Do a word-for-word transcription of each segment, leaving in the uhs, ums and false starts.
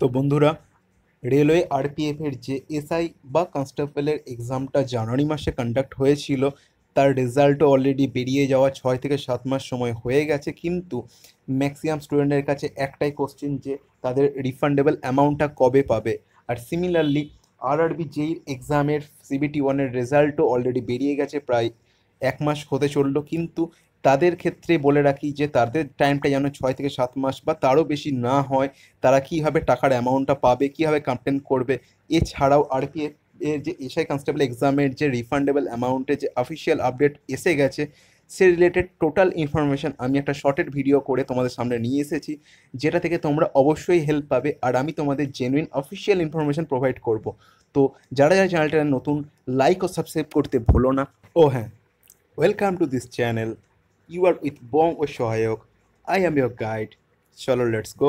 তো বন্ধুরা, railway RPF এর যে এসআই বা কনস্টেবলের এক্সামটা জানুয়ারি মাসে কন্ডাক্ট হয়েছিল, তার রেজাল্টও অলরেডি বেরিয়ে যাওয়া ছয় থেকে সাত মাস সময় হয়ে গেছে। কিন্তু ম্যাক্সিমাম স্টুডেন্টের কাছে একটাই কোশ্চেন যে তাদের রিফান্ডেবল অ্যামাউন্টটা কবে পাবে। আর সিমিলারলি আরআরবি যেই এক্সামের সিবিটি ওয়ানের রেজাল্টও অলরেডি বেরিয়ে গেছে, প্রায় এক মাস হতে চললো। কিন্তু তাদের ক্ষেত্রে বলে রাখি যে তাদের টাইমটা যেন ছয় থেকে সাত মাস বা তারও বেশি না হয়। তারা কীভাবে টাকার অ্যামাউন্টটা পাবে, কীভাবে কমপ্লেন করবে, এছাড়াও আরপিএফ এর যে এসআই কনস্টেবল এক্সামের যে রিফান্ডেবল অ্যামাউন্টের যে অফিসিয়াল আপডেট এসে গেছে, সে রিলেটেড টোটাল ইনফরমেশান আমি একটা শর্টেড ভিডিও করে তোমাদের সামনে নিয়ে এসেছি, যেটা থেকে তোমরা অবশ্যই হেল্প পাবে। আর আমি তোমাদের জেনুইন অফিসিয়াল ইনফরমেশান প্রোভাইড করব। তো যারা যারা চ্যানেলটা নতুন, লাইক ও সাবস্ক্রাইব করতে ভুলো না। ও হ্যাঁ, welcome to this channel. You are with Bong ও সহায়ক। I am your guide. চলো, লেটস গো।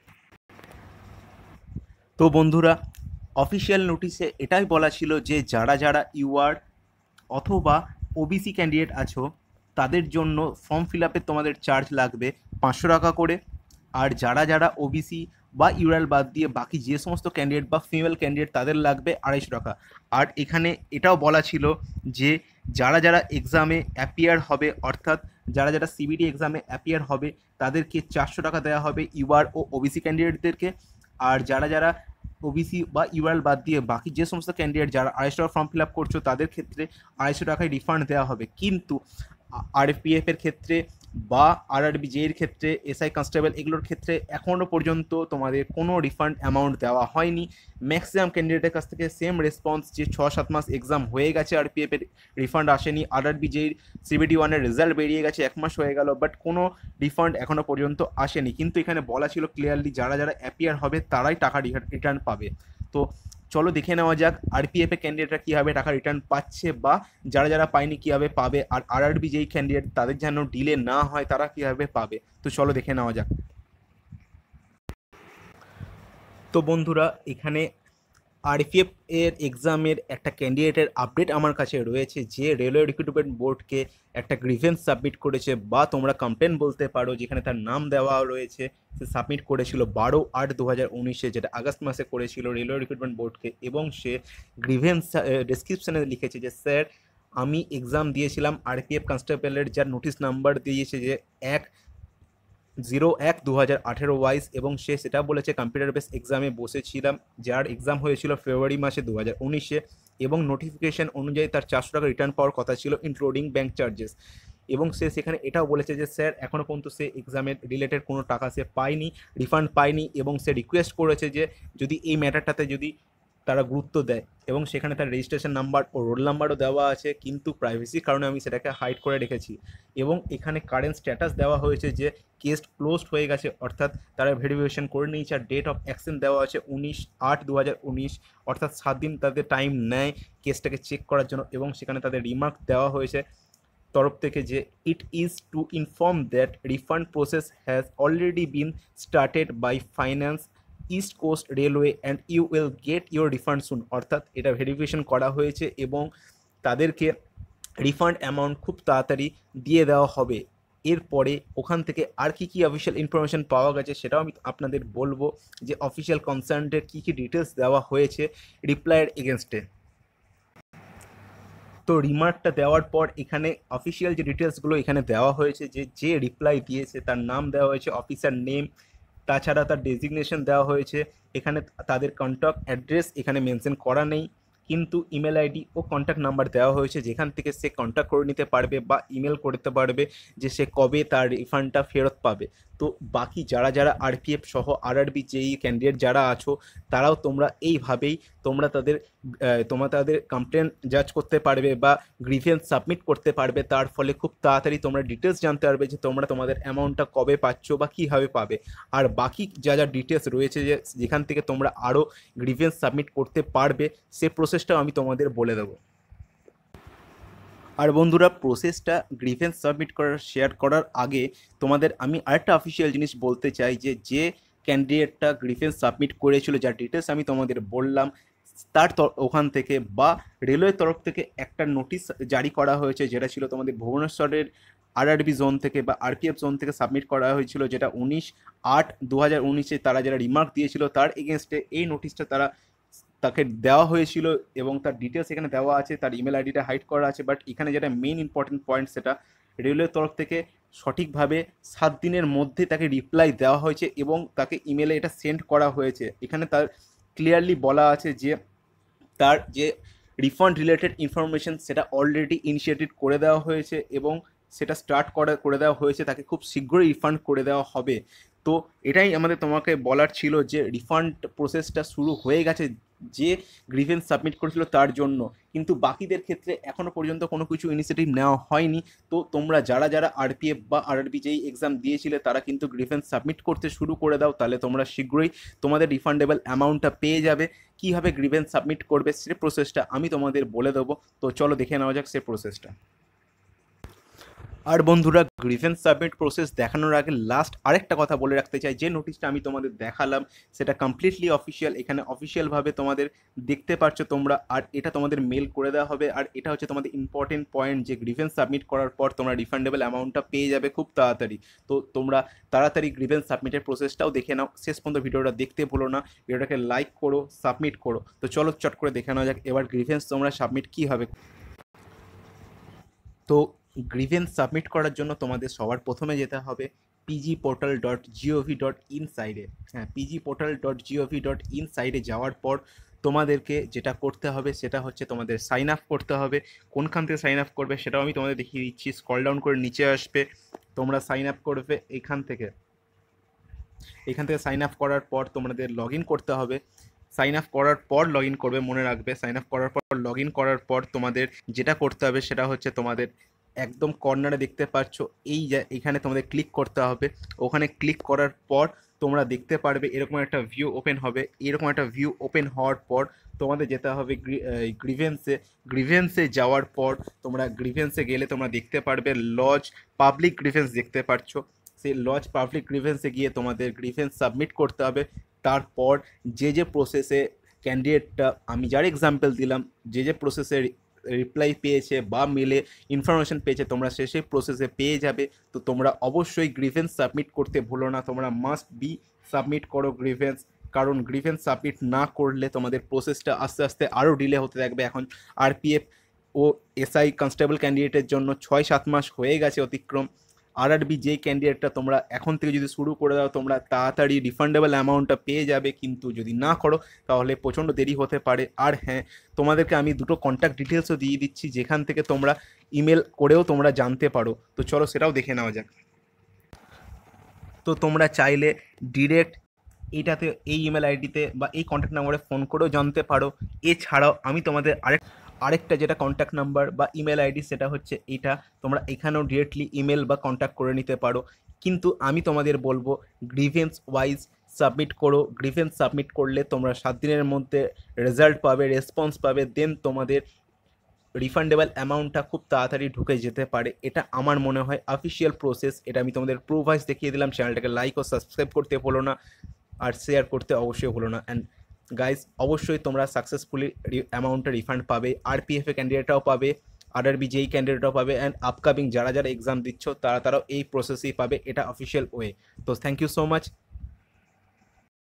তো বন্ধুরা, অফিসিয়াল নোটিশে এটাই বলা ছিল যে যারা যারা ইউআর অথবা ওবিসি ক্যান্ডিডেট আছো, তাদের জন্য ফর্ম ফিল আপে তোমাদের চার্জ লাগবে পাঁচশো টাকা করে। আর যারা যারা ওবিসি বা ইউরাল বাদ দিয়ে বাকি যে সমস্ত ক্যান্ডিডেট বা ফিমেল ক্যান্ডিডেট, তাদের লাগবে আড়াইশো টাকা। আর এখানে এটাও বলা ছিল যে যারা যারা এক্সামে অ্যাপিয়ার হবে, অর্থাৎ যারা যারা সিবিটি এক্সামে অ্যাপিয়ার হবে, তাদেরকে চারশো টাকা দেওয়া হবে ইউআর ও ওবিসি ক্যান্ডিডেটদেরকে। আর যারা যারা ওবিসি বা ইউআরএল বাদ দিয়ে বাকি যে সমস্ত ক্যান্ডিডেট যারা আড়াইশো টাকা ফর্ম ফিল আপ করছো, তাদের ক্ষেত্রে আড়াইশো টাকায় রিফান্ড দেওয়া হবে। কিন্তু আরপিএফ এর ক্ষেত্রে বা আরআরবি জের ক্ষেত্রে, এসআই কনস্টেবল এগুলোর ক্ষেত্রে এখনও পর্যন্ত তোমাদের কোনো রিফান্ড অ্যামাউন্ট দেওয়া হয়নি। ম্যাক্সিমাম ক্যান্ডিডেটের কাছ থেকে সেম রেসপন্স যে ছ সাত মাস এক্সাম হয়ে গেছে, আরপিএফ এর রিফান্ড আসেনি। আরআরবি জের সিবিটি ওয়ানের রেজাল্ট বেরিয়ে গেছে, এক মাস হয়ে গেল, বাট কোনো রিফান্ড এখনও পর্যন্ত আসেনি। কিন্তু এখানে বলা ছিল ক্লিয়ারলি যারা যারা অ্যাপিয়ার হবে তারাই টাকা রিটার্ন পাবে। তো চলো দেখে নেওয়া যাক আরপিএফ এর ক্যান্ডিডেটরা কীভাবে টাকা রিটার্ন পাচ্ছে, বা যারা যারা পায়নি কীভাবে পাবে। আর আরআরবি যেই ক্যান্ডিডেট, তাদের যেন ডিলে না হয়, তারা কীভাবে পাবে। তো চলো দেখে নেওয়া যাক। তো বন্ধুরা, এখানে আরপিএফ এর এক্সামের একটা ক্যান্ডিডেটের আপডেট আমার কাছে রয়েছে, যে রেলওয়ে রিক্রুটমেন্ট বোর্ডকে একটা গ্রিভেন্স সাবমিট করেছে, বা তোমরা কমপ্লেন বলতে পারো, যেখানে তার নাম দেওয়া রয়েছে। সে সাবমিট করেছিল বারো আট দু হাজার উনিশে, যেটা আগস্ট মাসে করেছিল রেলওয়ে রিক্রুটমেন্ট বোর্ডকে। এবং সে গ্রিভেন্স ডেসক্রিপশনে লিখেছে যে স্যার, আমি এক্সাম দিয়েছিলাম আরপিএফ কনস্টেবলের, যার নোটিশ নাম্বার দিয়েছে যে এক জিরো এক দু হাজার আঠেরো ওয়াইজ। এবং সে সেটা বলেছে কম্পিউটার বেস এক্সামে বসেছিলাম, যার এক্সাম হয়েছিল ফেব্রুয়ারি মাসে দু হাজার উনিশে। এবং নোটিফিকেশন অনুযায়ী তার চারশো টাকা রিটার্ন পাওয়ার কথা ছিল, ইনক্লুডিং ব্যাঙ্ক চার্জেস। এবং সে সেখানে এটাও বলেছে যে স্যার, এখনও পর্যন্ত সে এক্সামের রিলেটেড কোনো টাকা সে পায়নি, রিফান্ড পায়নি। এবং সে রিকোয়েস্ট করেছে যে যদি এই ম্যাটারটাতে যদি তারা গুরুত্ব দেয়। এবং সেখানে তার রেজিস্ট্রেশন নাম্বার ও রোল নাম্বারও দেওয়া আছে, কিন্তু প্রাইভেসির কারণে আমি সেটাকে হাইড করে রেখেছি। এবং এখানে কারেন্ট স্ট্যাটাস দেওয়া হয়েছে যে কেস ক্লোজড হয়ে গেছে, অর্থাৎ তারা ভেরিফিকেশন করে নিয়েছে। আর ডেট অফ অ্যাকশন দেওয়া আছে উনিশ আট দু হাজার উনিশ, অর্থাৎ সাত দিন তাদের টাইম নেয় কেসটাকে চেক করার জন্য। এবং সেখানে তাদের রিমার্ক দেওয়া হয়েছে তরফ থেকে যে it is to inform that refund process has already been started by finance East Coast Railway and you will get your refund soon. অর্থাৎ এটা ভেরিফিকেশন করা হয়েছে এবং তাদেরকে রিফান্ড অ্যামাউন্ট খুব তাড়াতাড়ি দিয়ে দেওয়া হবে। এরপরে ওখান থেকে আর কী কী অফিসিয়াল ইনফরমেশান পাওয়া গেছে সেটাও আমি আপনাদের বলবো, যে অফিসিয়াল কনসার্নের কী কী ডিটেলস দেওয়া হয়েছে রিপ্লাইয়ের এগেনস্টে। তো রিমার্কটা দেওয়ার পর এখানে অফিসিয়াল যে ডিটেলসগুলো এখানে দেওয়া হয়েছে, যে যে রিপ্লাই দিয়েছে তার নাম দেওয়া হয়েছে, অফিসার নেম, তাছাড়া তার ডেজিগনেশন দেওয়া হয়েছে। এখানে তাদের কন্ট্যাক্ট অ্যাড্রেস এখানে মেনশন করা নেই, কিন্তু ইমেল আইডি ও কন্ট্যাক্ট নাম্বার দেওয়া হয়েছে, যেখান থেকে সে কন্ট্যাক্ট করে নিতে পারবে বা ইমেল করতে পারবে যে সে কবে তার রিফান্ডটা ফেরত পাবে। তো বাকি যারা যারা আরপিএফ সহ আরআরবি যেই ক্যান্ডিডেট যারা আছো, তারাও তোমরা এইভাবেই তোমরা তাদের তোমরা তাদের কমপ্লেন জাজ করতে পারবে বা গ্রিভেন্স সাবমিট করতে পারবে। তার ফলে খুব তাড়াতাড়ি তোমরা ডিটেলস জানতে পারবে যে তোমরা তোমাদের অ্যামাউন্টটা কবে পাচ্ছ বা কীভাবে পাবে। আর বাকি যা যা ডিটেলস রয়েছে, যে যেখান থেকে তোমরা আরও গ্রিভেন্স সাবমিট করতে পারবে, সে প্রসেসটাও আমি তোমাদের বলে দেবো। আর বন্ধুরা, প্রসেসটা গ্রিভেন্স সাবমিট করার শেয়ার করার আগে তোমাদের আমি আরেকটা অফিসিয়াল জিনিস বলতে চাই, যে যে ক্যান্ডিডেটটা গ্রিভেন্স সাবমিট করেছিল, যার ডিটেলস আমি তোমাদের বললাম, তার ওখান থেকে বা রেলওয়ের তরফ থেকে একটা নোটিশ জারি করা হয়েছে, যেটা ছিল তোমাদের ভুবনেশ্বরের আরআরবি জোন থেকে বা আরপিএফ জোন থেকে সাবমিট করা হয়েছিল, যেটা উনিশ আট দু হাজার উনিশে তারা যারা রিমার্ক দিয়েছিল তার এগেনস্টে এই নোটিশটা তারা তাকে দেওয়া হয়েছিল এবং তার ডিটেলস এখানে দেওয়া আছে, তার ইমেল আইডিটা হাইড করা আছে। বাট এখানে যেটা মেইন ইম্পর্টেন্ট পয়েন্ট, সেটা রেলওয়ের তরফ থেকে সঠিকভাবে সাত দিনের মধ্যে তাকে রিপ্লাই দেওয়া হয়েছে এবং তাকে ইমেলে এটা সেন্ড করা হয়েছে। এখানে তার ক্লিয়ারলি বলা আছে যে তার যে রিফান্ড রিলেটেড ইনফরমেশন সেটা অলরেডি ইনিশিয়েটেড করে দেওয়া হয়েছে এবং সেটা স্টার্ট করা করে দেওয়া হয়েছে, তাকে খুব শীঘ্রই রিফান্ড করে দেওয়া হবে। তো এটাই আমাদের তোমাকে বলার ছিল যে রিফান্ড প্রসেসটা শুরু হয়ে গেছে যে গ্রিভেন্স সাবমিট করেছিল তার জন্য, কিন্তু বাকিদের ক্ষেত্রে এখনও পর্যন্ত কোনো কিছু ইনিশিয়েটিভ নেওয়া হয়নি। তো তোমরা যারা যারা আরপিএফ বা আরআরবি যেই এক্সাম দিয়েছিলে তারা কিন্তু গ্রিভেন্স সাবমিট করতে শুরু করে দাও, তাহলে তোমরা শীঘ্রই তোমাদের রিফান্ডেবল অ্যামাউন্টটা পেয়ে যাবে। কীভাবে গ্রিভেন্স সাবমিট করবে সে প্রসেসটা আমি তোমাদের বলে দেবো। তো চলো দেখে নেওয়া যাক সে প্রসেসটা। আর বন্ধুরা, গ্রিভেন্স সাবমিট প্রসেস দেখানোর আগে লাস্ট আরেকটা কথা বলে রাখতে চাই, যে নোটিশটা আমি তোমাদের দেখালাম সেটা কমপ্লিটলি অফিসিয়াল। এখানে অফিসিয়ালভাবে তোমাদের দেখতে পাচ্ছ তোমরা, আর এটা তোমাদের মেল করে দেওয়া হবে। আর এটা হচ্ছে তোমাদের ইম্পর্টেন্ট পয়েন্ট যে গ্রিভেন্স সাবমিট করার পর তোমরা রিফান্ডেবল অ্যামাউন্টটা পেয়ে যাবে খুব তাড়াতাড়ি। তো তোমরা তাড়াতাড়ি গ্রিভেন্স সাবমিটের প্রসেসটাও দেখে নাও, শেষ পর্যন্ত ভিডিওটা দেখতে ভুলো না, ভিডিওটাকে লাইক করো, সাবমিট করো। তো চলো চট করে দেখে নেওয়া যাক এবার গ্রিভেন্স তোমরা সাবমিট কী হবে। তো গ্রিভেন্স সাবমিট করার জন্য তোমাদের সবার প্রথমে যেতে হবে PG portal dot gov dot in সাইডে। হ্যাঁ, PG portal dot gov dot in সাইডে যাওয়ার পর তোমাদেরকে যেটা করতে হবে সেটা হচ্ছে তোমাদের সাইন আপ করতে হবে। কোনখান থেকে সাইন আপ করবে সেটাও আমি তোমাদের দেখিয়ে দিচ্ছি। স্ক্রল ডাউন করে নিচে আসবে, তোমরা সাইন আপ করবে এখান থেকে। এখান থেকে সাইন আপ করার পর তোমাদের লগ ইন করতে হবে। সাইন আপ করার পর লগ ইন করবে, মনে রাখবে। সাইন আপ করার পর লগ ইন করার পর তোমাদের যেটা করতে হবে সেটা হচ্ছে তোমাদের একদম কর্নারে দেখতে পাচ্ছ এই এখানে তোমাদের ক্লিক করতে হবে। ওখানে ক্লিক করার পর তোমরা দেখতে পারবে এরকম একটা ভিউ ওপেন হবে। এরকম একটা ভিউ ওপেন হওয়ার পর তোমাদের যেতে হবে গ্রিভেন্সে। গ্রিভেন্সে যাওয়ার পর তোমরা গ্রিভেন্সে গেলে তোমরা দেখতে পারবে লজ পাবলিক গ্রিভেন্স দেখতে পাচ্ছ। সেই লজ পাবলিক গ্রিভেন্সে গিয়ে তোমাদের গ্রিভেন্স সাবমিট করতে হবে। তারপর যে যে প্রসেসে ক্যান্ডিডেটটা, আমি যার এক্সাম্পল দিলাম, যে যে প্রসেসে রিপ্লাই পেয়েছে বা মেলে ইনফরমেশন পেয়েছে তোমরা সে সেই প্রসেসে পেয়ে যাবে। তো তোমরা অবশ্যই গ্রিভেন্স সাবমিট করতে ভুলো না, তোমরা মাস্ট বি সাবমিট করো গ্রিভেন্স, কারণ গ্রিভেন্স সাবমিট না করলে তোমাদের প্রসেসটা আস্তে আস্তে আরও ডিলে হতে থাকবে। এখন আরপিএফ ও এসআই কনস্টেবল ক্যান্ডিডেটের জন্য ছয় সাত মাস হয়ে গেছে অতিক্রম। আরআরবি যেই ক্যান্ডিডেটটা তোমরা এখন থেকে যদি শুরু করে দাও তোমরা তাড়াতাড়ি রিফান্ডেবল অ্যামাউন্টটা পেয়ে যাবে, কিন্তু যদি না করো তাহলে প্রচণ্ড দেরি হতে পারে। আর হ্যাঁ, তোমাদেরকে আমি দুটো কন্ট্যাক্ট ডিটেলসও দিয়ে দিচ্ছি যেখান থেকে তোমরা ইমেল করেও তোমরা জানতে পারো। তো চলো সেটাও দেখে নেওয়া যাক। তো তোমরা চাইলে ডিরেক্ট এইটাতে এই ইমেল আইডিতে বা এই কন্ট্যাক্ট নাম্বারে ফোন করেও জানতে পারো। এছাড়াও আমি তোমাদের আরেক আরেকটা যেটা কন্ট্যাক্ট নাম্বার বা ইমেল আইডি সেটা হচ্ছে এটা, তোমরা এখানেও ডিরেক্টলি ইমেল বা কন্ট্যাক্ট করে নিতে পারো। কিন্তু আমি তোমাদের বলবো গ্রিভেন্স ওয়াইজ সাবমিট করো। গ্রিভেন্স সাবমিট করলে তোমরা সাত দিনের মধ্যে রেজাল্ট পাবে, রেসপন্স পাবে, দেন তোমাদের রিফান্ডেবল অ্যামাউন্টটা খুব তাড়াতাড়ি ঢুকে যেতে পারে। এটা আমার মনে হয় অফিসিয়াল প্রসেস। এটা আমি তোমাদের প্রুফ ওয়াইজ দেখিয়ে দিলাম। চ্যানেলটাকে লাইক ও সাবস্ক্রাইব করতে ভুলো না, আর শেয়ার করতে অবশ্যই ভুলো না। অ্যান্ড গাইজ, অবশ্যই তোমরা সাকসেসফুলি অ্যামাউন্টটা রিফান্ড পাবে। আরপিএফ এ ক্যান্ডিডেটরাও পাবে, আরআরবি যেই ক্যান্ডিডেটরাও পাবে, অ্যান্ড আপকামিং যারা যারা এক্সাম দিচ্ছ তারা তারাও এই প্রসেসেই পাবে। এটা অফিসিয়াল ওয়ে। তো থ্যাংক ইউ সো মাচ।